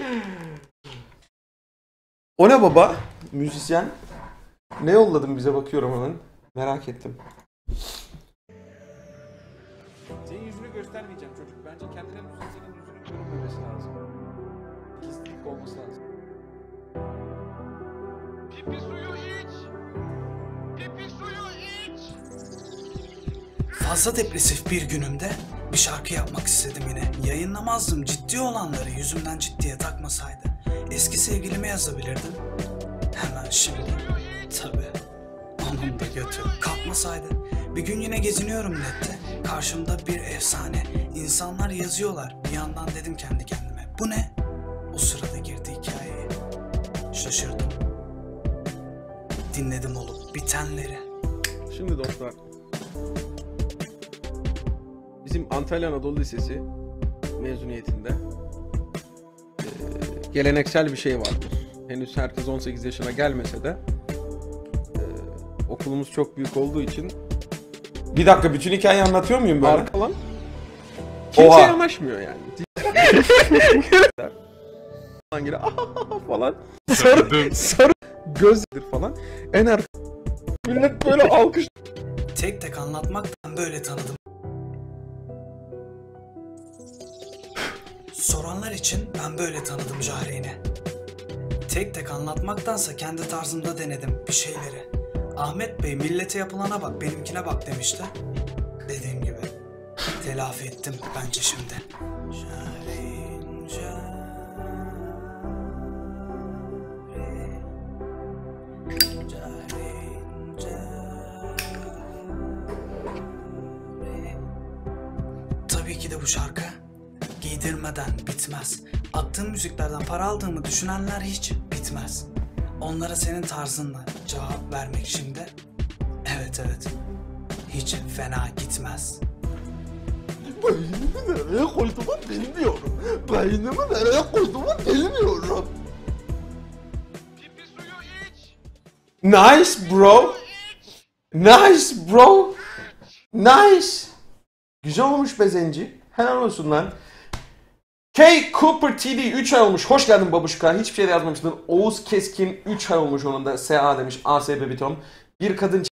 O ne baba? Müzisyen. Ne yolladın bize, bakıyorum hemen. Merak ettim. Senin yüzünü göstermeyeceğim çocuk. Bence kendine müzisyenin yüzünün görünmemesi lazım. Gizlilik olması lazım. Pipi suyu iç. Pipi suyu iç. Fazla depresif bir günümde bir şarkı yapmak istedim yine. Yayınlamazdım ciddi olanları yüzümden ciddiye takmasaydı. Eski sevgilime yazabilirdim. Hemen şimdi. Tabii. Onun da götü kalkmasaydı. Bir gün yine geziniyorum nette. Karşımda bir efsane. İnsanlar yazıyorlar. Bir yandan dedim kendi kendime. Bu ne? O sırada girdi hikayeye. Şaşırdım. Dinledim olup bitenleri. Şimdi dostlar. Bizim Antalya Anadolu Lisesi mezuniyetinde geleneksel bir şey vardır. Henüz herkes 18 yaşına gelmese de okulumuz çok büyük olduğu için Bir dakika, bütün hikayeyi anlatıyor muyum böyle? arka alan kimse Oha. yanaşmıyor yani. falan gire falan sarı gözler falan. En arka millet böyle alkış. Tek tek anlatmaktan böyle tanıdım. Soranlar için ben böyle tanıdım Jahreyn'i. Tek tek anlatmaktansa kendi tarzımda denedim bir şeyleri. Ahmet Bey millete yapılana bak benimkine bak demişti. Dediğim gibi telafi ettim bence şimdi. Jahreyn, Jahreyn, Jahreyn, Jahreyn. Tabii ki de bu şarkı giydirmeden bitmez. Attığım müziklerden para aldığımı düşünenler hiç bitmez. Onlara senin tarzınla cevap vermek şimdi, evet hiç fena gitmez. Beynimi nereye koyduğumu bilmiyorum. Beynimi nereye koyduğumu bilmiyorum. Pipi suyu iç. Nice bro. Nice bro. Nice. Güzel olmuş be Zenci. Helal olsun lan. K. Cooper TD 3 ay olmuş. Hoş geldin babuşka. Hiçbir şey de yazmamıştın. Oğuz Keskin 3 ay olmuş onun da. SA demiş. ASB Bitom. Bir kadın